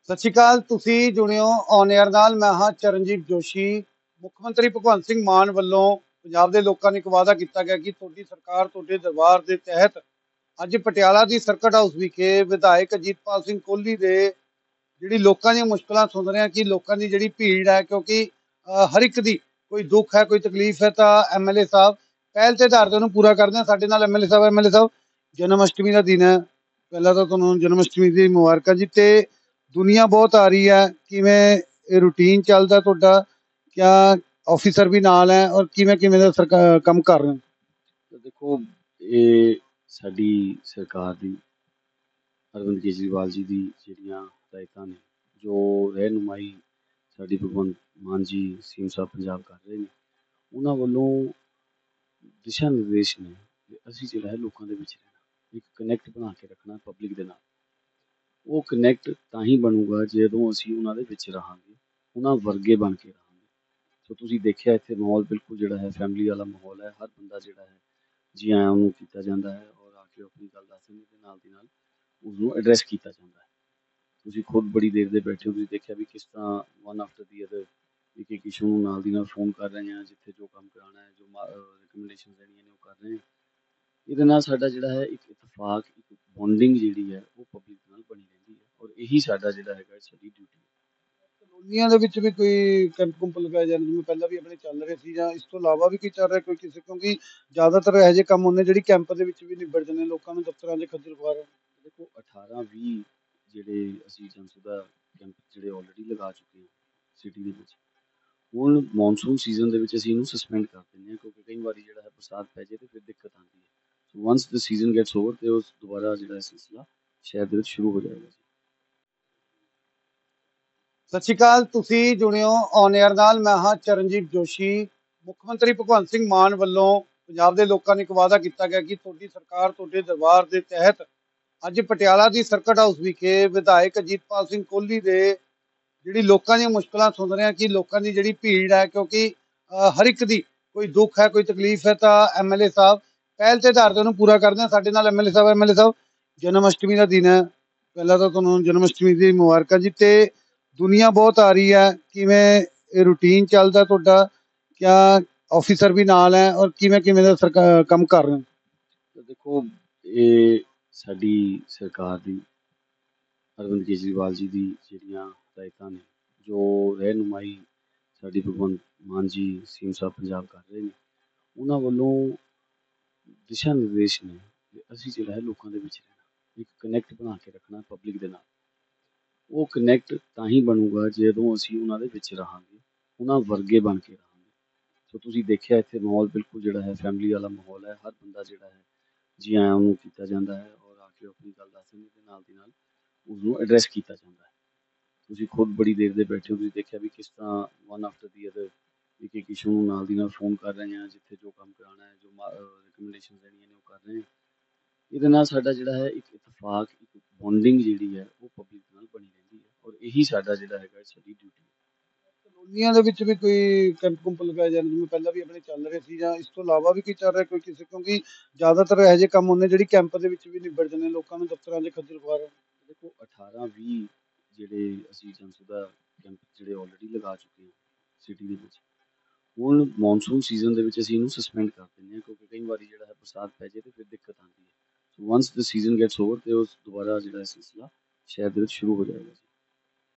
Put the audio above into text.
ਸਤਿ ਸ਼੍ਰੀ ਅਕਾਲ। ਤੁਸੀਂ ਜੁੜਿਓ on air ਨਾਲ। ਮੈਂ ਹਾਂ ਚਰਨਜੀਤ ਜੋਸ਼ੀ। ਮੁੱਖ ਮੰਤਰੀ ਭਗਵੰਤ ਸਿੰਘ ਮਾਨ ਵੱਲੋਂ ਪੰਜਾਬ ਦੇ ਲੋਕਾਂ ਨੂੰ ਇੱਕ ਵਾਅਦਾ ਕੀਤਾ ਗਿਆ ਕਿ ਤੁਹਾਡੀ ਸਰਕਾਰ ਤੁਹਾਡੇ ਦਰਬਾਰ ਦੇ ਤਹਿਤ ਅੱਜ ਪਟਿਆਲਾ ਦੀ ਸਰਕਟ ਹਾਊਸ ਵਿਖੇ ਵਿਧਾਇਕ ਅਜੀਤਪਾਲ ਸਿੰਘ ਕੋਹਲੀ ਦੇ ਜਿਹੜੀ ਲੋਕਾਂ ਦੀਆਂ ਮੁਸ਼ਕਲਾਂ ਸੁਣ ਰਹੇ ਹਾਂ ਕਿ ਲੋਕਾਂ ਦੀ ਜਿਹੜੀ ਭੀੜ ਹੈ, ਕਿਉਂਕਿ ਹਰ ਇੱਕ ਦੀ ਕੋਈ ਦੁੱਖ ਹੈ, ਕੋਈ ਤਕਲੀਫ ਹੈ, ਤਾਂ ਐਮਐਲਏ ਸਾਹਿਬ ਪਹਿਲ ਤੇ ਆਧਾਰ ਤੇ ਉਹਨੂੰ ਪੂਰਾ ਕਰਦੇ ਆ। ਸਾਡੇ ਨਾਲ ਐਮਐਲਏ ਸਾਹਿਬ ਜਨਮ ਅਸ਼ਟਮੀ ਦਾ ਦਿਨ ਹੈ। ਪਹਿਲਾਂ ਤਾਂ ਤੁਹਾਨੂੰ ਜਨਮ ਅਸ਼ਟਮੀ ਦੀ ਮੁਬਾਰਕਾਂ ਜੀ। ਤੇ ਦੁਨੀਆ ਬਹੁਤ ਆ ਰਹੀ ਹੈ, ਕਿਵੇਂ ਇਹ ਰੂਟੀਨ ਚੱਲਦਾ ਤੁਹਾਡਾ? ਕਿਆ ਆਫੀਸਰ ਵੀ ਨਾਲ ਹੈ ਔਰ ਕਿਵੇਂ ਕਿਵੇਂ ਦਾ ਕੰਮ ਕਰ ਰਹੇ ਹੋ? ਤਾਂ ਦੇਖੋ, ਇਹ ਸਾਡੀ ਸਰਕਾਰ ਦੀ ਅਰਵਿੰਦ ਕੇਜਰੀਵਾਲ ਜੀ ਦੀ ਜਿਹੜੀਆਂ ਹਦਾਇਤਾਂ ਨੇ, ਜੋ ਰਹਿਨੁਮਾਈ ਸਾਡੀ ਭਗਵੰਤ ਮਾਨ ਜੀ ਸੀਐਮ ਸਾਹਿਬ ਪੰਜਾਬ ਕਰ ਰਹੇ ਨੇ, ਉਹਨਾਂ ਵੱਲੋਂ ਦਿਸ਼ਾ ਨਿਰਦੇਸ਼ ਨੇ ਕਿ ਅਸੀਂ ਜਿਹੜਾ ਹੈ ਲੋਕਾਂ ਦੇ ਵਿੱਚ ਰਹਿਣਾ, ਇੱਕ ਕਨੈਕਟ ਬਣਾ ਕੇ ਰੱਖਣਾ ਪਬਲਿਕ ਦੇ ਨਾਲ। ਉਹ ਕਨੈਕਟ ਤਾਂ ਹੀ ਬਣੂਗਾ ਜਦੋਂ ਅਸੀਂ ਉਹਨਾਂ ਦੇ ਵਿੱਚ ਰਹਾਂਗੇ, ਉਹਨਾਂ ਵਰਗੇ ਬਣ ਕੇ ਰਹਾਂਗੇ। ਸੋ ਤੁਸੀਂ ਦੇਖਿਆ ਇੱਥੇ ਮਾਹੌਲ ਬਿਲਕੁਲ ਜਿਹੜਾ ਹੈ ਫੈਮਿਲੀ ਵਾਲਾ ਮਾਹੌਲ ਹੈ। ਹਰ ਬੰਦਾ ਜਿਹੜਾ ਹੈ ਜੀ ਆਇਆਂ ਉਹਨੂੰ ਕੀਤਾ ਜਾਂਦਾ ਹੈ ਔਰ ਆ ਕੇ ਆਪਣੀ ਗੱਲ ਦੱਸ ਦਿੰਦੇ ਤੇ ਨਾਲ ਦੀ ਨਾਲ ਉਸਨੂੰ ਐਡਰੈਸ ਕੀਤਾ ਜਾਂਦਾ ਹੈ। ਤੁਸੀਂ ਖੁਦ ਬੜੀ ਦੇਰ ਦੇ ਬੈਠੇ ਹੋ, ਤੁਸੀਂ ਦੇਖਿਆ ਵੀ ਕਿਸ ਤਰ੍ਹਾਂ ਵਨ ਆਫਟਰ ਦੀ ਅਦਰ ਇੱਕ ਇੱਕ ਇਸ਼ੂ ਨੂੰ ਨਾਲ ਦੀ ਨਾਲ ਫੋਨ ਕਰ ਰਹੇ ਹਾਂ, ਜਿੱਥੇ ਜੋ ਕੰਮ ਕਰਾਉਣਾ ਹੈ, ਜੋ ਰਿਕਮੈਂਡੇਸ਼ਨ ਦੇਣੀਆਂ ਨੇ ਉਹ ਕਰ ਰਹੇ ਹਾਂ। ਇਹਦੇ ਨਾਲ ਸਾਡਾ ਜਿਹੜਾ ਹੈ ਇੱਕ ਇਤਫਾਕ, ਇੱਕ ਬੌਂਡਿੰਗ ਜਿਹੜੀ ਹੈ ਉਹ ਪਬਲਿਕ ਨਾਲ ਬਣੀ ਰਹਿੰਦੀ ਹੈ ਔਰ ਇਹੀ ਸਾਡਾ ਜਿਹੜਾ ਹੈਗਾ ਸਾਡੀ ਡਿਊਟੀ ਹੈ। ਕਲੋਨੀਆਂ ਦੇ ਵਿੱਚ ਵੀ ਕੋਈ ਕੈਂਪ ਕੁੰਪ ਲਗਾਏ ਜਾਂਦੇ, ਜਿਵੇਂ ਪਹਿਲਾਂ ਵੀ ਆਪਣੇ ਚੱਲ ਰਹੇ ਸੀ, ਜਾਂ ਇਸ ਤੋਂ ਇਲਾਵਾ ਵੀ ਕੋਈ ਚੱਲ ਰਿਹਾ ਕੋਈ ਕਿਸੇ? ਕਿਉਂਕਿ ਜ਼ਿਆਦਾਤਰ ਇਹੋ ਜਿਹੇ ਕੰਮ ਹੁੰਦੇ ਜਿਹੜੀ ਕੈਂਪ ਦੇ ਵਿੱਚ ਵੀ ਨਿਬੜ ਜਾਂਦੇ, ਲੋਕਾਂ ਨੂੰ ਦਫ਼ਤਰਾਂ 'ਚ ਖੱਜਲ ਖੁਆਰ। ਦੇਖੋ 18-20 ਜਿਹੜੇ ਅਸੀਂ ਜਨਸੁਦਾ ਕੈਂਪ ਜਿਹੜੇ ਆਲਰੇਡੀ ਲਗਾ ਚੁੱਕੇ ਹਾਂ ਸਿਟੀ ਦੇ ਵਿੱਚ। ਹੁਣ ਮੌਨਸੂਨ ਸੀਜ਼ਨ ਦੇ ਵਿੱਚ ਅਸੀਂ ਇਹਨੂੰ ਸਸਪੈਂਡ ਕਰ ਦਿੰਦੇ ਹਾਂ, ਕਿਉਂਕਿ ਕਈ ਵਾਰੀ ਜਿਹੜਾ ਹੈ ਬਰਸਾਤ ਪੈ ਜਾਏ ਤੇ ਫਿਰ ਦਿੱਕਤ ਆਉਂਦੀ ਹੈ। So once the season gets over ਤੇ ਉਸ ਦੁਬਾਰਾ ਜਿਹੜਾ ਸਿਲਸਿਲਾ ਸ਼ਹਿਰ ਦੇ ਵਿੱਚ ਸ਼ੁਰੂ ਹੋ ਜਾਏਗਾ ਜੀ। ਸਤਿ ਸ਼੍ਰੀ ਅਕਾਲ। ਤੁਸੀਂ ਜੁੜਿਓ ਔਨ 에ਅਰ ਨਾਲ। ਮੈਂ ਹਾਂ ਚਰਨਜੀਤ ਜੋਸ਼ੀ। ਮੁੱਖ ਮੰਤਰੀ ਭਗਵੰਤ ਸਿੰਘ ਮਾਨ ਵੱਲੋਂ ਪੰਜਾਬ ਦੇ ਲੋਕਾਂ ਨੂੰ ਇੱਕ ਵਾਅਦਾ ਕੀਤਾ ਗਿਆ ਕਿ ਤੁਹਾਡੀ ਸਰਕਾਰ ਤੁਹਾਡੇ ਦਰਬਾਰ ਦੇ ਤਹਿਤ ਅੱਜ ਪਟਿਆਲਾ ਦੀ ਸਰਕਟ ਹਾਊਸ ਵਿਖੇ ਵਿਧਾਇਕ ਅਜੀਤਪਾਲ ਸਿੰਘ ਕੋਹਲੀ ਦੇ ਜਿਹੜੀ ਲੋਕਾਂ ਦੀਆਂ ਮੁਸ਼ਕਲਾਂ ਸੁਣ ਰਹੇ ਹਾਂ ਕਿ ਲੋਕਾਂ ਦੀ ਜਿਹੜੀ ਭੀੜ ਹੈ, ਕਿਉਂਕਿ ਹਰ ਇੱਕ ਦੀ ਕੋਈ ਦੁੱਖ ਹੈ, ਕੋਈ ਤਕਲੀਫ ਹੈ, ਤਾਂ ਐਮਐਲਏ ਸਾਹਿਬ ਪਹਿਲ ਤੇ ਆਧਾਰ ਤੇ ਉਹਨੂੰ ਪੂਰਾ ਕਰਦੇ ਆ। ਸਾਡੇ ਨਾਲ ਐਮਐਲਏ ਸਾਹਿਬ ਜਨਮ ਅਸ਼ਟਮੀ ਦਾ ਦਿਨ ਹੈ। ਪਹਿਲਾਂ ਤਾਂ ਤੁਹਾਨੂੰ ਜਨਮ ਅਸ਼ਟਮੀ ਦੀ ਮੁਬਾਰਕਾਂ ਜੀ। ਤੇ ਦੁਨੀਆ ਬਹੁਤ ਆ ਰਹੀ ਹੈ, ਕਿਵੇਂ ਇਹ ਰੂਟੀਨ ਚੱਲਦਾ ਤੁਹਾਡਾ? ਕਿਆ ਆਫੀਸਰ ਵੀ ਨਾਲ ਹੈ ਔਰ ਕਿਵੇਂ ਕਿਵੇਂ ਦਾ ਕੰਮ ਕਰ ਰਹੇ ਹੋ? ਤਾਂ ਦੇਖੋ, ਇਹ ਸਾਡੀ ਸਰਕਾਰ ਦੀ ਅਰਵਿੰਦ ਕੇਜਰੀਵਾਲ ਜੀ ਦੀ ਜਿਹੜੀਆਂ ਹਦਾਇਤਾਂ ਨੇ, ਜੋ ਰਹਿਨੁਮਾਈ ਸਾਡੀ ਭਗਵੰਤ ਮਾਨ ਜੀ ਸੀਐਮ ਸਾਹਿਬ ਪੰਜਾਬ ਕਰ ਰਹੇ ਨੇ, ਉਹਨਾਂ ਵੱਲੋਂ ਦਿਸ਼ਾ ਨਿਰਦੇਸ਼ ਨੇ ਕਿ ਅਸੀਂ ਜਿਹੜਾ ਹੈ ਲੋਕਾਂ ਦੇ ਵਿੱਚ ਰਹਿਣਾ, ਇੱਕ ਕਨੈਕਟ ਬਣਾ ਕੇ ਰੱਖਣਾ ਪਬਲਿਕ ਦੇ ਨਾਲ। ਉਹ ਕਨੈਕਟ ਤਾਂ ਹੀ ਬਣੂਗਾ ਜਦੋਂ ਅਸੀਂ ਉਹਨਾਂ ਦੇ ਵਿੱਚ ਰਹਾਂਗੇ, ਉਹਨਾਂ ਵਰਗੇ ਬਣ ਕੇ ਰਹਾਂਗੇ। ਸੋ ਤੁਸੀਂ ਦੇਖਿਆ ਇੱਥੇ ਮਾਹੌਲ ਬਿਲਕੁਲ ਜਿਹੜਾ ਹੈ ਫੈਮਿਲੀ ਵਾਲਾ ਮਾਹੌਲ ਹੈ। ਹਰ ਬੰਦਾ ਜਿਹੜਾ ਹੈ ਜੀ ਆਇਆਂ ਉਹਨੂੰ ਕੀਤਾ ਜਾਂਦਾ ਹੈ ਔਰ ਆ ਕੇ ਆਪਣੀ ਗੱਲ ਦੱਸ ਦਿੰਦੇ ਤੇ ਨਾਲ ਦੀ ਨਾਲ ਉਸਨੂੰ ਐਡਰੈਸ ਕੀਤਾ ਜਾਂਦਾ ਹੈ। ਤੁਸੀਂ ਖੁਦ ਬੜੀ ਦੇਰ ਦੇ ਬੈਠੇ ਹੋ, ਤੁਸੀਂ ਦੇਖਿਆ ਵੀ ਕਿਸ ਤਰ੍ਹਾਂ ਵਨ ਆਫਟਰ ਦੀ ਅਦਰ ਇੱਕ ਇੱਕ ਇਸ਼ੂ ਨੂੰ ਨਾਲ ਦੀ ਨਾਲ ਫੋਨ ਕਰ ਰਹੇ ਹਾਂ, ਜਿੱਥੇ ਜੋ ਕੰਮ ਕਰਾਉਣਾ ਹੈ, ਜੋ ਰਿਕਮੈਂਡੇਸ਼ਨ ਦੇਣੀਆਂ ਨੇ ਉਹ ਕਰ ਰਹੇ ਹਾਂ। ਇਹਦੇ ਨਾਲ ਸਾਡਾ ਜਿਹੜਾ ਹੈ ਇੱਕ ਇਤਫਾਕ, ਇੱਕ ਬੌਂਡਿੰਗ ਜਿਹੜੀ ਹੈ ਉਹ ਪਬਲਿਕ ਨਾਲ ਬਣੀ ਰਹਿੰਦੀ ਹੈ ਔਰ ਇਹੀ ਸਾਡਾ ਜਿਹੜਾ ਹੈਗਾ ਸਾਡੀ ਡਿਊਟੀ ਹੈ। ਕਲੋਨੀਆਂ ਦੇ ਵਿੱਚ ਵੀ ਕੋਈ ਕੈਂਪ ਕੁੰਪ ਲਗਾਏ ਜਾਂਦੇ, ਜਿਵੇਂ ਪਹਿਲਾਂ ਵੀ ਆਪਣੇ ਚੱਲ ਰਹੇ ਸੀ, ਜਾਂ ਇਸ ਤੋਂ ਇਲਾਵਾ ਵੀ ਕੋਈ ਚੱਲ ਰਿਹਾ ਕੋਈ ਕਿਸੇ? ਕਿਉਂਕਿ ਜ਼ਿਆਦਾਤਰ ਇਹੋ ਜਿਹੇ ਕੰਮ ਹੁੰਦੇ ਜਿਹੜੀ ਕੈਂਪ ਦੇ ਵਿੱਚ ਵੀ ਨਿਬੜ ਜਾਂਦੇ, ਲੋਕਾਂ ਨੂੰ ਦਫ਼ਤਰਾਂ 'ਚ ਖੱਜਲ ਖੁਆਰ। ਦੇਖੋ 18-20 ਜਿਹੜੇ ਅਸੀਂ ਜਨਸੁਦਾ ਕੈਂਪ ਜਿਹੜੇ ਆਲਰੇਡੀ ਲਗਾ ਚੁੱਕੇ ਹਾਂ ਸਿਟੀ ਦੇ ਵਿੱਚ। ਹੁਣ ਮੌਨਸੂਨ ਸੀਜ਼ਨ ਦੇ ਵਿੱਚ ਅਸੀਂ ਇਹਨੂੰ ਸਸਪੈਂਡ ਕਰ ਦਿੰਦੇ ਹਾਂ, ਕਿਉਂਕਿ ਕਈ ਵਾਰੀ ਜਿਹੜਾ ਹੈ ਬਰਸਾਤ ਪੈ ਜਾਏ ਤੇ ਫਿਰ ਦਿੱਕਤ ਆਉਂਦੀ ਹੈ। So once the season gets over ਤੇ ਉਸ ਦੁਬਾਰਾ ਜਿਹੜਾ ਸਿਲਸਿਲਾ ਸ਼ਹਿਰ ਦੇ ਵਿੱਚ ਸ਼ੁਰੂ ਹੋ ਜਾਏਗਾ ਜੀ।